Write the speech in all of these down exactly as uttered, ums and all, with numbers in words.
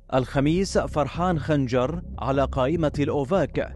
الخميس فرحان خنجر على قائمة الأوفاك.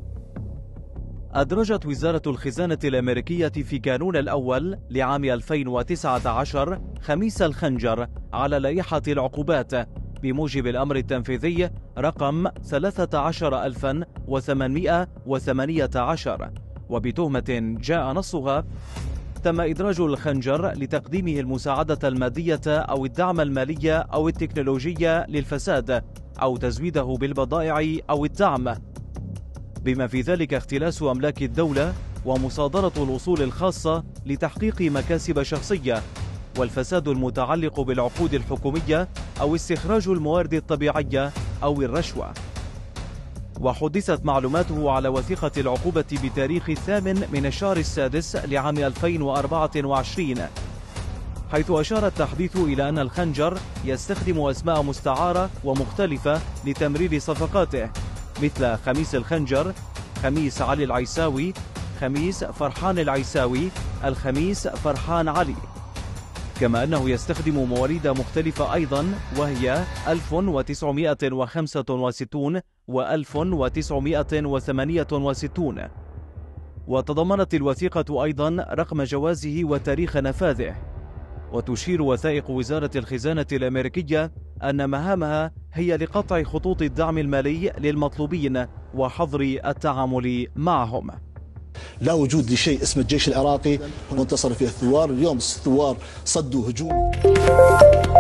أدرجت وزارة الخزانة الأمريكية في كانون الأول لعام ألفين وتسعة عشر خميس الخنجر على لائحة العقوبات بموجب الأمر التنفيذي رقم ثلاثة عشر ألفا وثمانمائة وثمانية عشر، وبتهمة جاء نصها تم إدراج الخنجر لتقديمه المساعدة المادية أو الدعم المالي أو التكنولوجي للفساد أو تزويده بالبضائع أو الدعم، بما في ذلك اختلاس أملاك الدولة ومصادرة الأصول الخاصة لتحقيق مكاسب شخصية، والفساد المتعلق بالعقود الحكومية أو استخراج الموارد الطبيعية أو الرشوة. وحدثت معلوماته على وثيقة العقوبة بتاريخ الثامن من الشهر السادس لعام ألفين وأربعة وعشرين، حيث أشار التحديث إلى أن الخنجر يستخدم أسماء مستعارة ومختلفة لتمرير صفقاته، مثل خميس الخنجر، خميس علي العيساوي، خميس فرحان العيساوي، الخميس فرحان علي، كما أنه يستخدم مواليد مختلفة أيضا، وهي ألف وتسعمائة وخمسة وستون و ألف وتسعمائة وثمانية وستون. وتضمنت الوثيقة أيضا رقم جوازه وتاريخ نفاذه. وتشير وثائق وزارة الخزانة الأمريكية أن مهامها هي لقطع خطوط الدعم المالي للمطلوبين وحظر التعامل معهم. لا وجود لشيء اسمه الجيش العراقي وانتصر فيه الثوار. اليوم الثوار صدوا هجوم